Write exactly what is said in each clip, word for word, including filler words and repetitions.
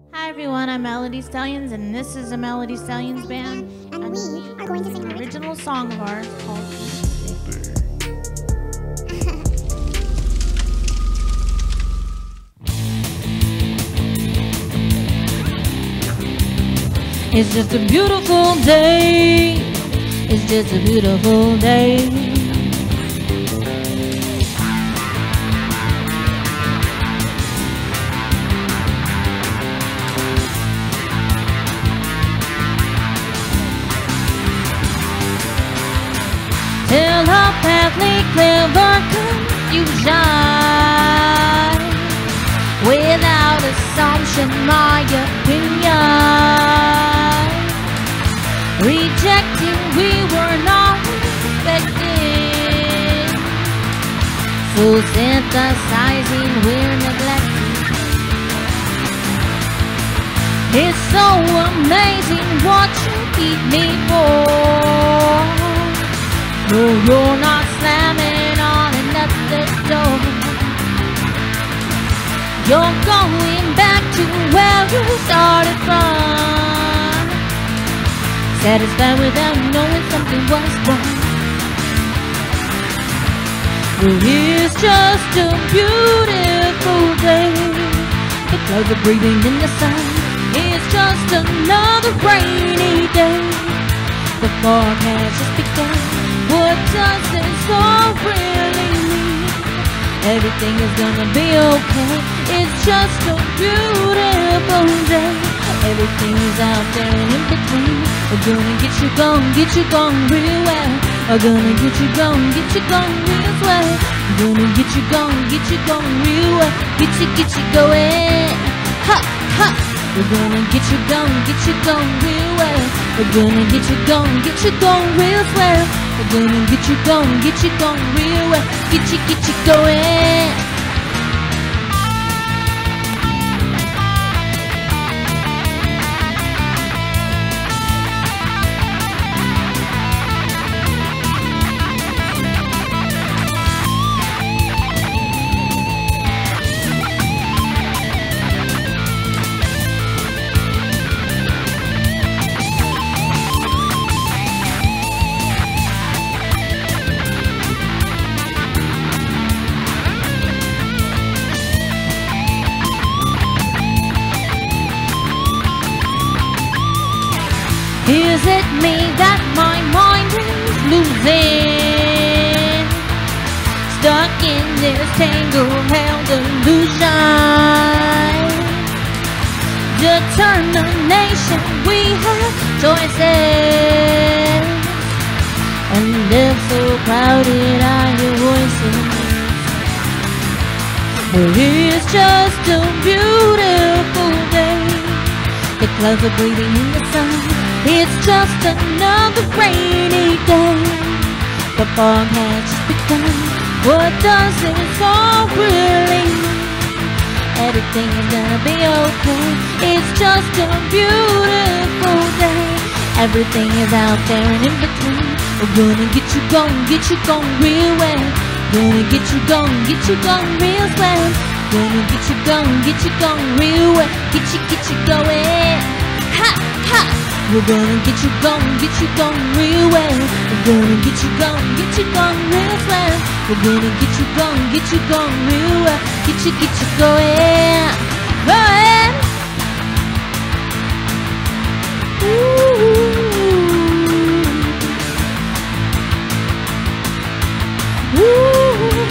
Hi everyone, I'm Melody Stallions, and this is a Melody Stallions band, and, and we are going to sing an original song of ours called It's just a beautiful day. It's just a beautiful day. Till her pathly clever confusion, without assumption, my opinion. Rejecting, we were not expecting. So synthesizing, we're neglecting. It's so amazing what you keep me for. No, you're not slamming on another door. You're going back to where you started from. Satisfied without knowing something was wrong. Well, it's just a beautiful day. The clouds are breathing in the sun. It's just another rainy day. The fog has just begun. What does this all really mean? Everything is gonna be okay. It's just a beautiful day. Everything is out there and in between. We're gonna get you going, get you going real well. We're gonna get you going, get you going real well. We're gonna get you going, get you going real well. Get you, get you going. Ha, ha. We're gonna get you going, get you going real well. We're gonna get you going, get you going real well. We're gonna get you going, get you going real well. Get you, get you going. Is it me that my mind is losing? Stuck in this tangle-held illusion. Determination, we have choices. And live so crowded are your voices. But it's just a beautiful day. The clouds are breathing in the sun. It's just another rainy day. The fog has just begun. What does this all really mean? Everything is gonna be okay. It's just a beautiful day. Everything is out there and in between. We're gonna get you going, get you going real well. Gonna get you going, get you going real well. Gonna get you going, get you going real well. Get you, get you going. Ha, ha. We're gonna get you going, get you going real well. We're gonna get you going, get you going real well. We're gonna get you going, get you going real well. Get you, get you going, going. Ooh. Ooh.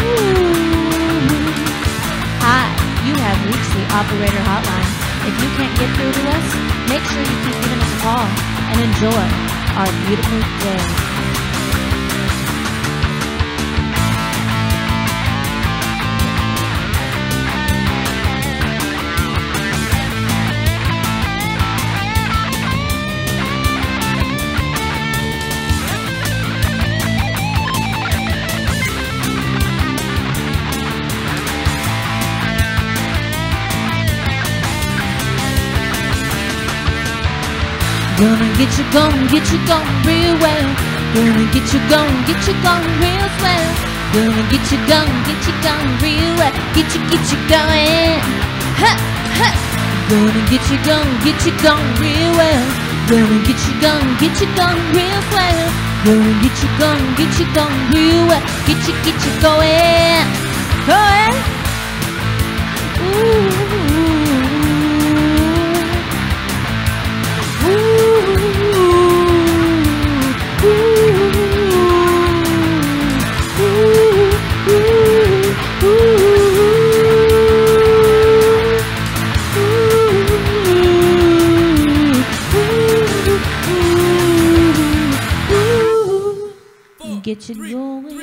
Hi, you have reached the operator hotline. If you can't get through to us, make sure you keep giving us a call and enjoy our beautiful day. Gonna get you going, get you going real well. Gonna get you going, get you going real well. Gonna get you going, get you going real well. Get you, get you going. Ha, ha. Gonna get you gone, get you gone real well. Gonna get you gone, get you gone real well. Gonna get you gone, get you gone real well. Get you, get you going, going. Ooh. Get you going.